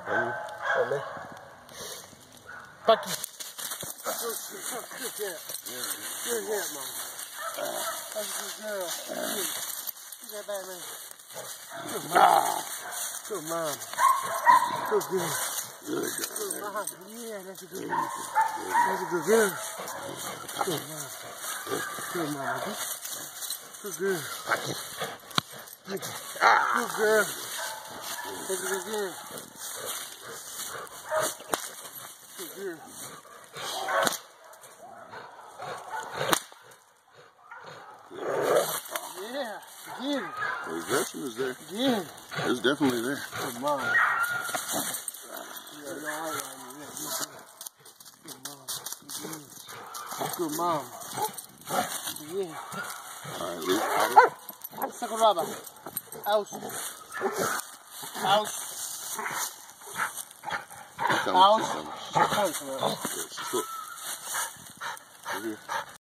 Olha. Tá aqui. Good hit, Mom. That's a good girl. Get that back, man. Good mom. Good mom. Good girl. Good mom. Yeah, that's a good girl. That's a good girl. Good mom. Good mom. Good girl. Good girl. That's a good girl. Good girl. Yeah, again. The aggression is there. Again. It's definitely there. Good mom. Good mom. Yeah. Alright, Luke. Sakuraba. Out. Out. Out. Out.